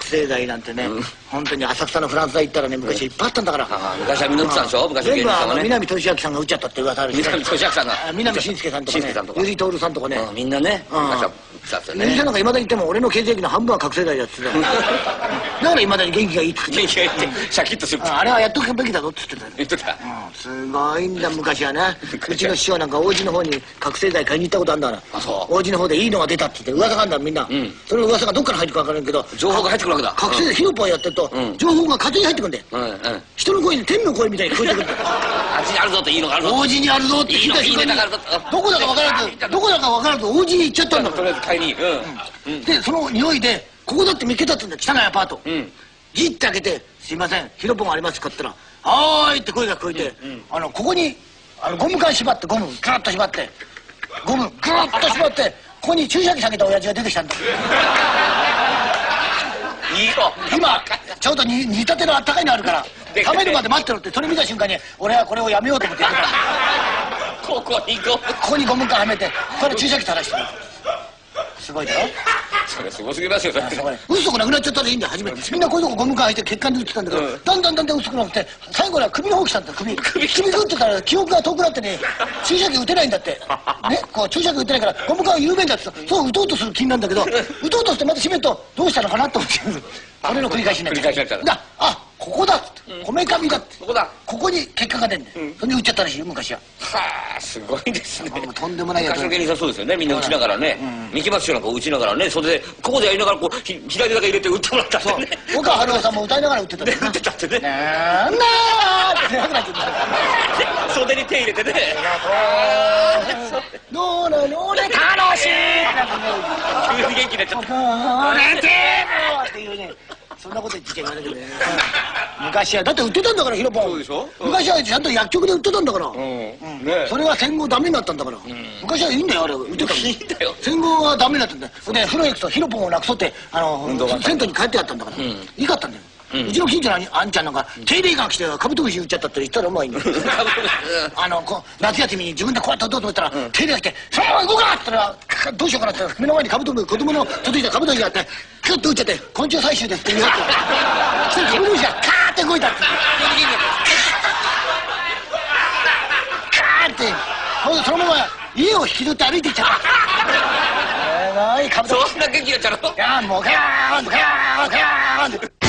生剤なんてね、本当に浅草のフランス大行ったらね、昔いっぱいあったんだから。 昔はみんな打ってたんでしょ、昔の芸全部人さんがね。 南俊明さんが打っちゃったって噂あるし、 南俊明さんが。 南信介さんとかね、ゆり徹さんとかね。 みんなね、昔は打ってたんですよね。 ゆりさんなんかいまだに言っても俺の血液の半分は覚醒剤だっつってた。だからいまだに元気がいいって言って元気がいいってシャキッとする。 あれはやっとくべきだぞっつってた。 言ってた。 すごいんだ昔はね。うちの師匠なんか王子の方に覚醒剤買いに行ったことあるんだから。 あ、そう。 王子の方でいいのが出たって言って噂があるんだみんな。その噂がどっから入ってくるか分からんけど、 情報が入ってくるわけだ。 覚醒剤ヒロポンやってると情報が勝手に入ってくるんだよ。人の声に天の声みたいに聞こえてくるんだよ。 あっちにあるぞっていいのがあるぞ。 王子にあるぞって聞いた瞬間にどこだか分からず王子に行っちゃったんだとりあえず買いに。 でその匂いでここだって見つけたってんだよ、汚いアパート。ギッて開けて「すいませんヒロポンありますか?」って言ったら「はーい」って声が聞こえて、ここにゴム管縛って、ゴムグーッと縛って、ゴムグーッと縛って、ここに注射器下げた親父が出てきたんだ。 いいよ。 今ちょうど煮立てのあったかいのあるから冷めるまで待ってろって、それ見た瞬間に俺はこれをやめようと思ってやめた。 ここにゴム管はめてこれ注射器垂らしてる。すごいだろ。 それすごすぎますよ。 薄くなくなっちゃったらいいんだよ。初めみんなこういうとこゴム管入って血管で打ってたんだけど、だんだん薄くなって最後には首の方来たんだ。首グってたら記憶が遠くなってね、注射器打てないんだってね。こう注射器打てないからゴム管は有名だってさ、そう打とうとする気なんだけど、打とうとしてまた閉めるとどうしたのかなと思ってこれの繰り返しになっちゃう。あ、ここだっつって、こめかみだって、ここに血管が出んだよ。それで打っちゃったらしいよ昔は。 はあ、すごいですね。 とんでもないやつ。 昔の芸人さんそうですよね。みんな打ちながらね、三木松師匠なんか打ちながらね、それでここでやりながらこう左手だけ入れて打ってもらったってね。 岡春夫さんも歌いながら打ってた。 打ってたってね。 なんだーってなくなっちゃった。 袖に手入れてね。 どうなのね楽しいってなってね、 急に元気になっちゃった。 俺てーっていうね。そんなこと言ってちゃいけないけどね。昔はだって売ってたんだからヒロポン。 そうでしょ。 昔はちゃんと薬局で売ってたんだから。それが戦後ダメになったんだから。昔はいいんだよあれ、売ってたの。いいんだよ。戦後はダメになったんだよ。で風呂行くとヒロポンをなくそって銭湯に帰ってやったんだから。いいかったんだよ。うちの近所のあんちゃんなんか手入れが来てカブトムシ打っちゃったって言ったらうまいんだよ。夏休みに自分でこうやって打とうと思ったら手入れが来て「そのまま動くな!」って言ったらどうしようかなって目の前にカブトムシ、子供の届いたカブトムシがあってキュッと打っちゃって「昆虫採集です」って言い張ってそしたらカブトムシがカーって動いたってカーってそのまま家を引きずって歩いていっちゃった。すごいカブトムシ。 そんな元気になっちゃうの？ いやもうガーンガーンガーンって。